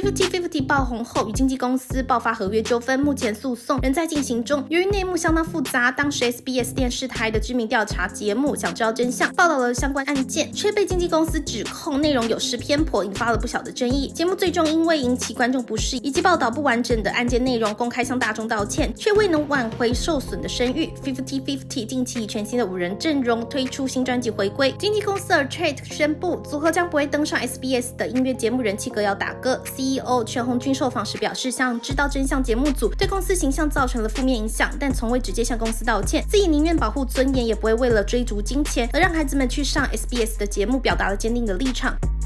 50-50爆红后，与经纪公司爆发合约纠纷，目前诉讼仍在进行中。由于内幕相当复杂，当时 SBS 电视台的知名调查节目想知道真相报道了相关案件，却被经纪公司指控内容有失偏颇，引发了不小的争议。节目最终因为引起观众不适以及报道不完整的案件内容，公开向大众道歉，却未能挽回受损的声誉。50-50近期以全新的5人阵容推出新专辑回归，经纪公司 Artrade 宣布组合将不会登上 SBS 的音乐节目人气歌谣打歌。 CEO 全红君受访时表示，向知道真相节目组对公司形象造成了负面影响，但从未直接向公司道歉，自己宁愿保护尊严，也不会为了追逐金钱而让孩子们去上 SBS 的节目，表达了坚定的立场。